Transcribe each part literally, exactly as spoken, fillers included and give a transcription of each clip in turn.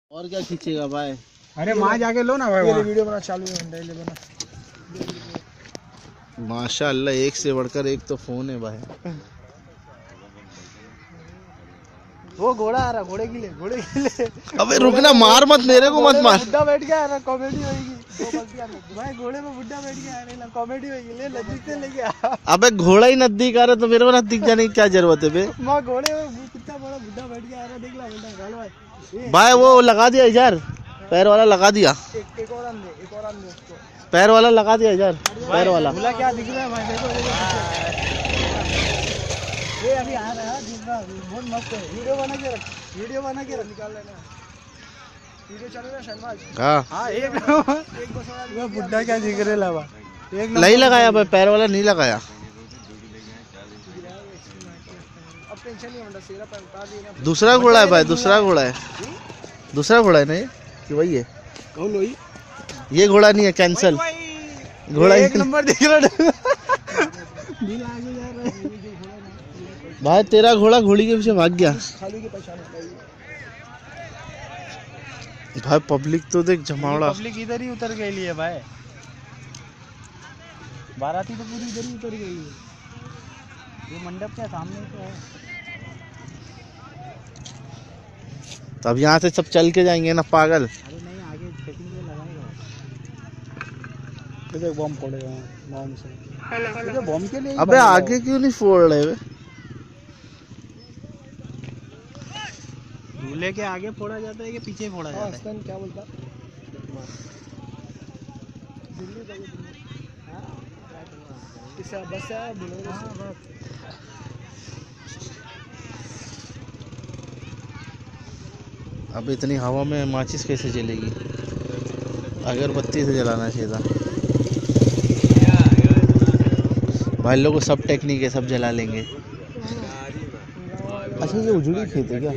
और क्या खींचेगा भाई? अरे वहाँ जाके लो ना भाई, ये वीडियो बना चालू है होंडा इलेवन। माशाअल्लाह एक से बढ़कर एक तो फोन है भाई। वो घोड़ा आ रहा, घोड़े के लिए, घोड़े के लिए। अबे रुकना, मार मत, मेरे को मत मार। बुड्ढा बैठ गया ना, कॉमेडी होगी भाई। घोड़े में बुड्ढा बैठ गया, कॉमेडी होगी। ले नजदीक से लेके आ। अबे घोड़ा ही नजदीक आ रहा तो मेरे को नजदीक जाने की क्या जरूरत है बे? माँ घोड़े में कितना बड़ा बुड्ढा बैठ गया, देख ला भाई। भाई वो लगा दिया यार, पैर वाला लगा दिया। एक एक और आन दे, एक और आन दे उसको। पैर वाला लगा दिया यार, पैर वाला। झूला क्या दिख रहा है भाई? देखो देखो, ये अभी आ रहा है, दिख रहा, बहुत मस्त है। वीडियो बना के रख, वीडियो बना के रख, निकाल लेना। वीडियो चल रहा है शर्मा। हाँ हाँ एक एक बस वो बुड्ढा क्या दिख रहा है लावा। एक नहीं लगाया भाई, पैर वाला नहीं लगाया। अब टेंशन नहीं होता, सेरा पे उतार देना। दूसरा घोड़ा है भाई, दूसरा घोड़ा है, दूसरा घोड़ा है नहीं कि वही है? कौन वही? ये घोड़ा नहीं है, कैंसल घोड़ा। एक नंबर दिख रहा है। भाई तेरा घोड़ा घोड़ी के पीछे भाग गया। खाली की पहचान भाई पब्लिक तो देख जमावड़ा। पब्लिक इधर ही उतर गई है भाई। बाराती तो पूरी इधर ही उतर गई है। ये मंडप के सामने तो है। तब यहाँ से सब चल के जाएंगे ना पागल। अरे नहीं, आगे चेकिंग में लगाएगा। देखो बम फोड़ेगा बम से। ये बम के लिए। अबे आगे क्यों नहीं फोड़ रहे बे? झूले के आगे फोड़ा जाता है कि पीछे फोड़ा जाता है? क्या बोलता? बस है। अब इतनी हवा में माचिस कैसे जलेगी? अगरबत्ती से जलाना चाहिए था भाई। लोगों को सब टेक्निक है, सब जला लेंगे। अच्छा ये उजड़ी खेत है क्या?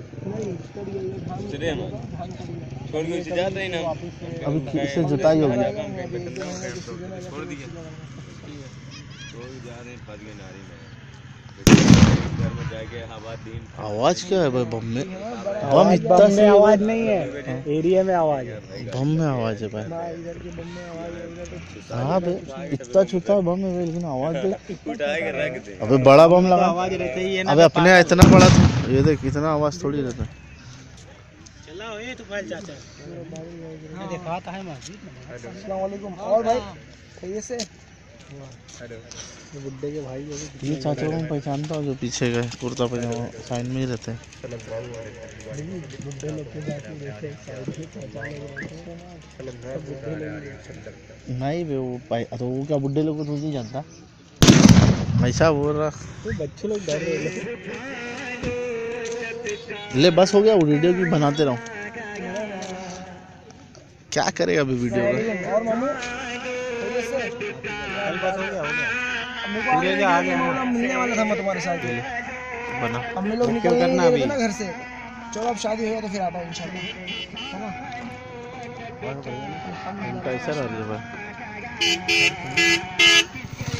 अभी इससे जुताई होगी। आवाज क्या है भाई बम में? बम इतना में आवाज नहीं है, एरिया में आवाज है। बम में आवाज है भाई। हाँ भाई इतना छोटा बम है लेकिन आवाज दे। अबे बड़ा बम लगा, आवाज रहती है ना। अबे अपने इतना बड़ा था, ये देख इतना आवाज थोड़ी रहता है। चलाओ ये तो फाइल चाचा ये दिखाता है मस्जिद में। अस्सलाम वालेकुम। और भाई सही से बुड्ढे के भाई जो ये चाचा को पहचानता हूँ, जो पीछे गए कुर्ता पजामा साइड में ही रहते हैं। बुड्ढे लोग के जाके देखे साइड में नहीं बे वो पाई तो वो क्या बुड्ढे लोग को तो नहीं जानता। ऐसा बोल रहा तो बच्चे लोग डर रहे। ले बस हो गया, वो वीडियो की बनाते रहो। क्या करेगा अभी वीडियो का? और मामू बस हो गया, हो गया। वीडियो के आगे मिलने वाला था मैं तुम्हारे साथ बना। हम लोग निकल करना अभी ना घर से। चलो अब शादी होगा तो फिर आता हूँ इंशाल्लाह, है ना? कैसा रहा भाई?